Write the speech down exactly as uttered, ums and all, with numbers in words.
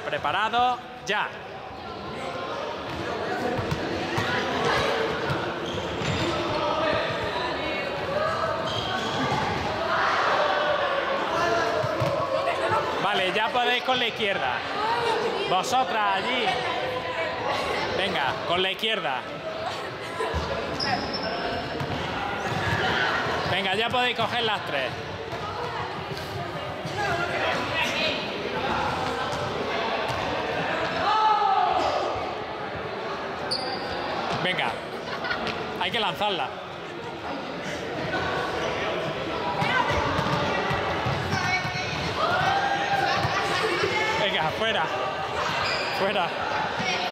Preparado, ya. Vale, ya podéis con la izquierda. Vosotras allí. Venga, con la izquierda. Venga, ya podéis coger las tres. Venga, hay que lanzarla. Venga, fuera. Fuera.